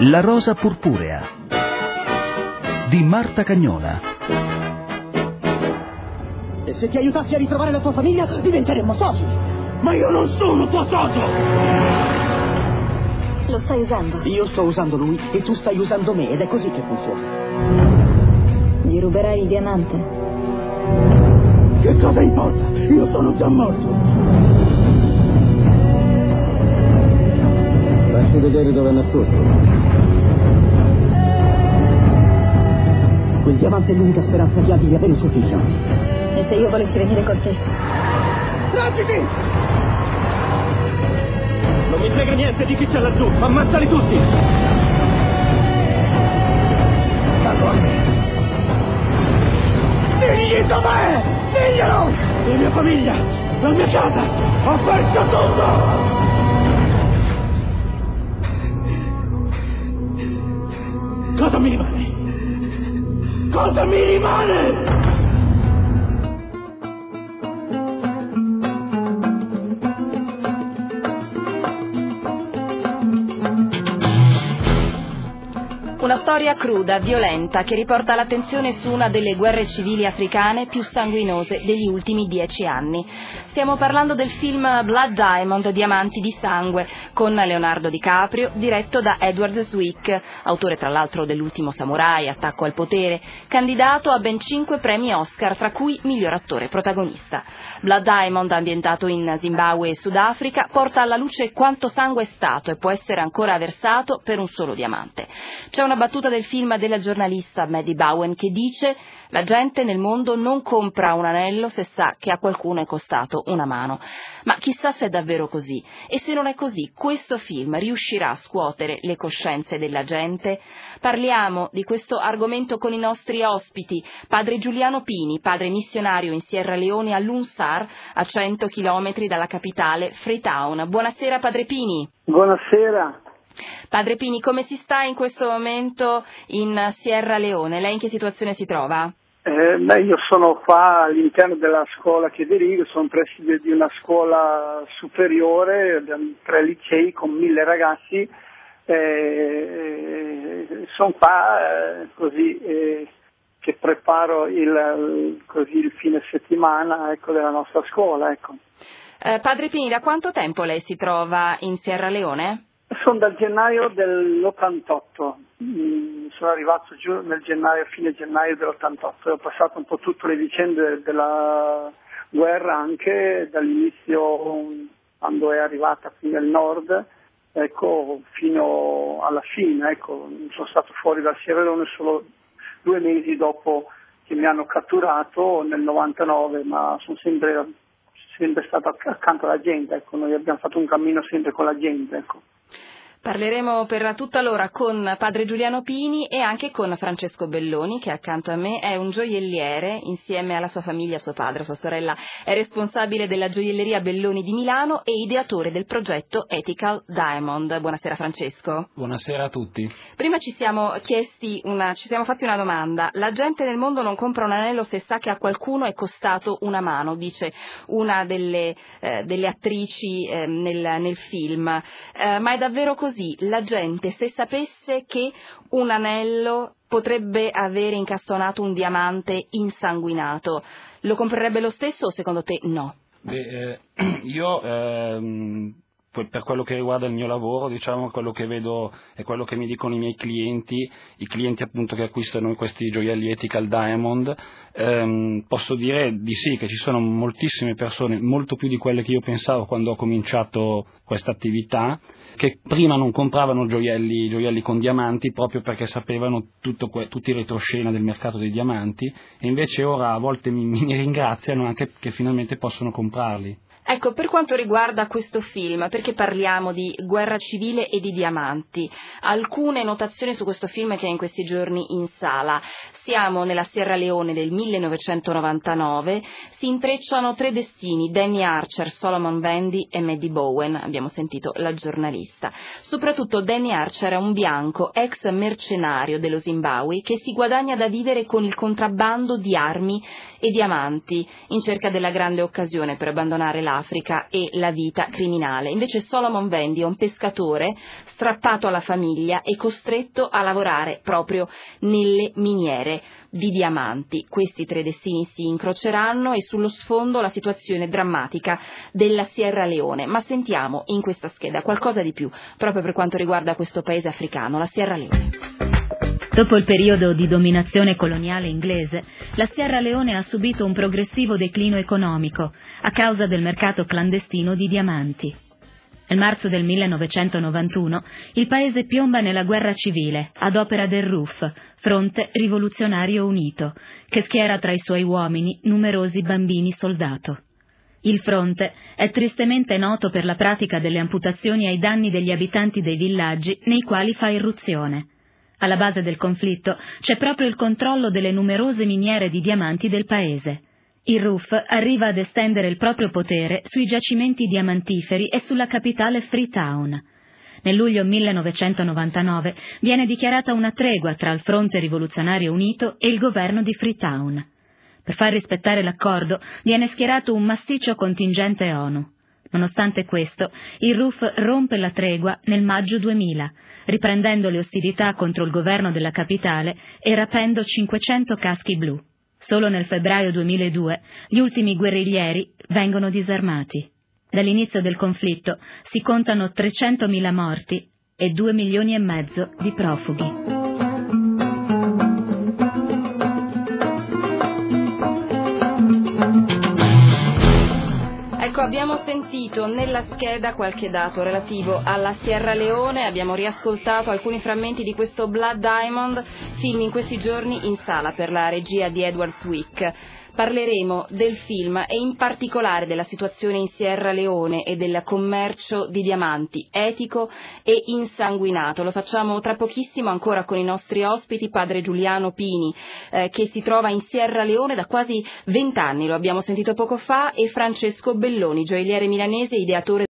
La rosa purpurea di Marta Cagnola. E se ti aiutassi a ritrovare la tua famiglia diventeremmo soci. Ma io non sono tuo socio! Lo stai usando? Io sto usando lui e tu stai usando me, ed è così che funziona. Gli ruberai il diamante? Che cosa importa? Io sono già morto. Lasci vedere dove è nascosto. Quel diamante è l'unica speranza che ha di avere suo figlio. E se io volessi venire con te? Ragiti! Non mi frega niente di chi c'è laggiù, ammazzali tutti! Digli dov'è! Diglielo! La mia famiglia! La mia casa! Ho perso tutto! Cosa mi rimane? Cosa mi rimane? Una storia cruda, violenta, che riporta l'attenzione su una delle guerre civili africane più sanguinose degli ultimi 10 anni. Stiamo parlando del film Blood Diamond, Diamanti di sangue, con Leonardo DiCaprio, diretto da Edward Zwick, autore tra l'altro dell'Ultimo Samurai, Attacco al potere, candidato a ben 5 premi Oscar, tra cui miglior attore protagonista. Blood Diamond, ambientato in Zimbabwe e Sudafrica, porta alla luce quanto sangue è stato e può essere ancora versato per un solo diamante. C'è una battuta del film della giornalista Maddie Bowen che dice: la gente nel mondo non compra un anello se sa che a qualcuno è costato una mano. Ma chissà se è davvero così. E se non è così, questo film riuscirà a scuotere le coscienze della gente? Parliamo di questo argomento con i nostri ospiti. Padre Giuliano Pini, padre missionario in Sierra Leone all'Unsar, a 100 chilometri dalla capitale Freetown. Buonasera Padre Pini. Buonasera. Padre Pini, come si sta in questo momento in Sierra Leone? Lei in che situazione si trova? Io sono qua all'interno della scuola che dirigo, sono preside di una scuola superiore, 3 licei con 1000 ragazzi, sono qua così che preparo il fine settimana, ecco, della nostra scuola. Ecco. Padre Pini, da quanto tempo lei si trova in Sierra Leone? Sono dal gennaio dell'88, sono arrivato giù nel fine gennaio dell'88, ho passato un po' tutte le vicende della guerra, anche dall'inizio, quando è arrivata qui nel nord, ecco, fino alla fine, ecco, sono stato fuori dal Sierra Leone solo 2 mesi dopo che mi hanno catturato nel 99, ma sono sempre stato accanto alla gente, ecco, noi abbiamo fatto un cammino sempre con la gente, ecco. Parleremo per tutta l'ora con padre Giuliano Pini e anche con Francesco Belloni, che accanto a me è un gioielliere, insieme alla sua famiglia, suo padre, sua sorella è responsabile della gioielleria Belloni di Milano e ideatore del progetto Ethical Diamond. Buonasera Francesco. Buonasera a tutti. Prima ci siamo fatti una domanda. La gente nel mondo non compra un anello se sa che a qualcuno è costato una mano, dice una delle attrici nel film. Ma è davvero così? La gente, se sapesse che un anello potrebbe avere incastonato un diamante insanguinato, lo comprerebbe lo stesso o secondo te no? Io per quello che riguarda il mio lavoro, diciamo, quello che vedo e quello che mi dicono i clienti appunto che acquistano questi gioielli Ethical Diamond, posso dire di sì, che ci sono moltissime persone, molto più di quelle che io pensavo quando ho cominciato questa attività, che prima non compravano gioielli con diamanti proprio perché sapevano tutti i retroscena del mercato dei diamanti, e invece ora a volte mi ringraziano anche che finalmente possono comprarli. Ecco, per quanto riguarda questo film, perché parliamo di guerra civile e di diamanti? Alcune notazioni su questo film che è in questi giorni in sala. Siamo nella Sierra Leone del 1999, si intrecciano 3 destini, Danny Archer, Solomon Bundy e Maddie Bowen, abbiamo sentito la giornalista. Soprattutto Danny Archer è un bianco, ex mercenario dello Zimbabwe, che si guadagna da vivere con il contrabbando di armi e diamanti, in cerca della grande occasione per abbandonare l'Africa dell'Africa e la vita criminale. Invece Solomon Wendi è un pescatore strappato alla famiglia e costretto a lavorare proprio nelle miniere di diamanti. Questi tre destini si incroceranno e sullo sfondo la situazione drammatica della Sierra Leone. Ma sentiamo in questa scheda qualcosa di più proprio per quanto riguarda questo paese africano, la Sierra Leone. Dopo il periodo di dominazione coloniale inglese, la Sierra Leone ha subito un progressivo declino economico a causa del mercato clandestino di diamanti. Nel marzo del 1991 il paese piomba nella guerra civile ad opera del RUF, Fronte Rivoluzionario Unito, che schiera tra i suoi uomini numerosi bambini soldato. Il fronte è tristemente noto per la pratica delle amputazioni ai danni degli abitanti dei villaggi nei quali fa irruzione. Alla base del conflitto c'è proprio il controllo delle numerose miniere di diamanti del paese. Il RUF arriva ad estendere il proprio potere sui giacimenti diamantiferi e sulla capitale Freetown. Nel luglio 1999 viene dichiarata una tregua tra il Fronte Rivoluzionario Unito e il governo di Freetown. Per far rispettare l'accordo viene schierato un massiccio contingente ONU. Nonostante questo, il RUF rompe la tregua nel maggio 2000, riprendendo le ostilità contro il governo della capitale e rapendo 500 caschi blu. Solo nel febbraio 2002 gli ultimi guerriglieri vengono disarmati. Dall'inizio del conflitto si contano 300.000 morti e 2,5 milioni di profughi. Ecco, abbiamo sentito nella scheda qualche dato relativo alla Sierra Leone, abbiamo riascoltato alcuni frammenti di questo Blood Diamond, film in questi giorni in sala per la regia di Edward Zwick. Parleremo del film e in particolare della situazione in Sierra Leone e del commercio di diamanti etico e insanguinato. Lo facciamo tra pochissimo ancora con i nostri ospiti, padre Giuliano Pini, che si trova in Sierra Leone da quasi 20 anni, lo abbiamo sentito poco fa, e Francesco Belloni, gioielliere milanese, ideatore